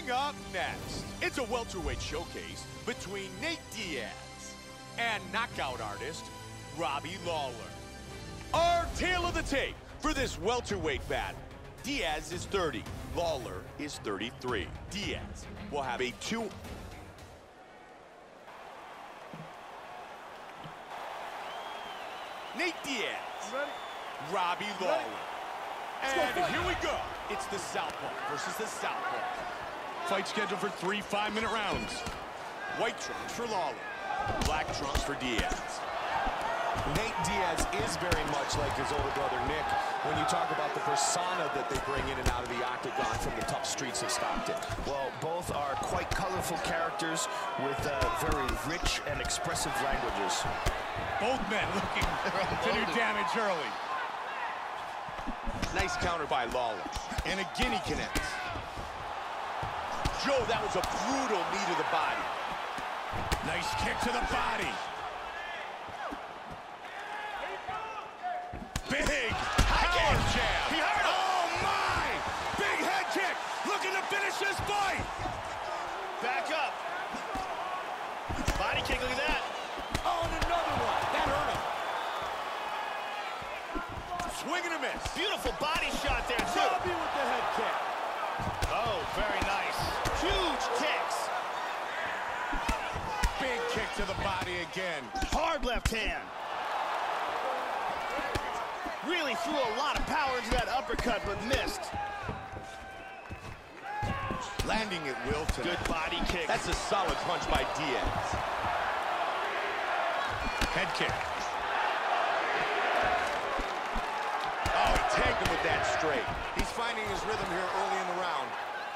Coming up next, it's a welterweight showcase between Nate Diaz and knockout artist Robbie Lawler. Our tale of the tape for this welterweight battle. Diaz is 30, Lawler is 33. Diaz will have a Nate Diaz, Robbie Lawler. And here we go. It's the Southpaw versus the Southpaw. Fight scheduled for 3 5-minute rounds. White trunks for Lawler, black trunks for Diaz. Nate Diaz is very much like his older brother Nick when you talk about the persona that they bring in and out of the octagon from the tough streets of Stockton. Well, both are quite colorful characters with very rich and expressive languages. Both men looking to do damage early. Nice counter by Lawler. And again he connects. Joe, that was a brutal knee to the body. Nice kick to the body. Big power jab. He hurt him. Oh, my! Big head kick. Looking to finish this fight. Back up. Body kick, look at that. Oh, and another one. That hurt him. Swing and a miss. Beautiful body shot there, too. Robbie with the head kick. Oh, very nice. Huge kicks. Big kick to the body again. Hard left hand. Really threw a lot of power into that uppercut, but missed. Landing at will tonight. Good body kick. That's a solid punch by Diaz. Head kick. Oh, he tagged him with that straight. He's finding his rhythm here early in the round.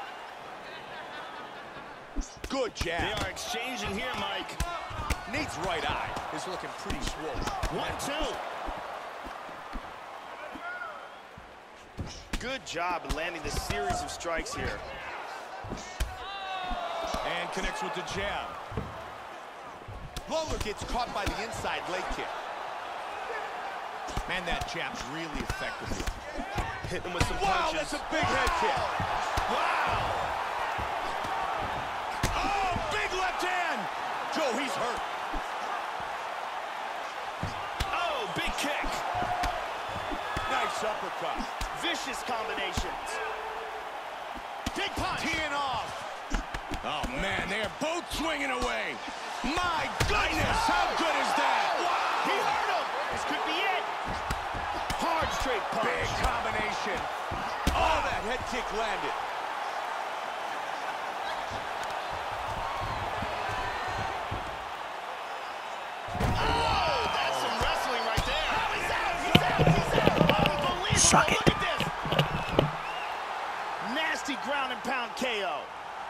Good jab. They are exchanging here, Mike. Nate's right eye is looking pretty swollen. 1-2. Good job in landing the series of strikes here. And connects with the jab. Lawler gets caught by the inside leg kick. Man, that jab's really effective here. Hit him with some Wow, punches. that's a big head kick. Wow! Oh, big left hand. Joe, he's hurt. Oh, big kick. Nice uppercut. Vicious combinations. Big punch. Teeing off. Oh, man, they are both swinging away. My goodness, how good is that? Wow. He hurt him. This could be it. Hard straight punch. Big combination. Oh, that head kick landed. Oh, that's some wrestling right there. Oh, he's out. Unbelievable. Suck it. Look at this. Nasty ground and pound KO.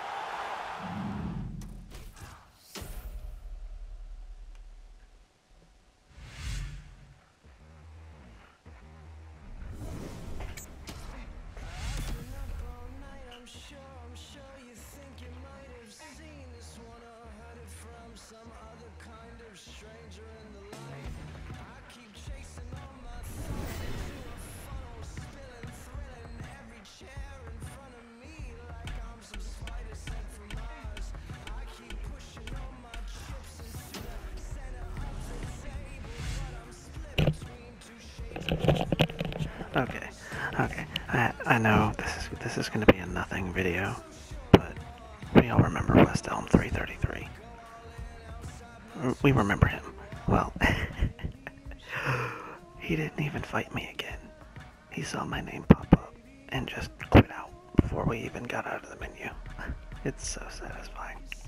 Okay. I know this is gonna be a nothing video, but we all remember West Elm 333. We remember him. Well, he didn't even fight me again. He saw my name pop up and just quit out before we even got out of the menu. It's so satisfying.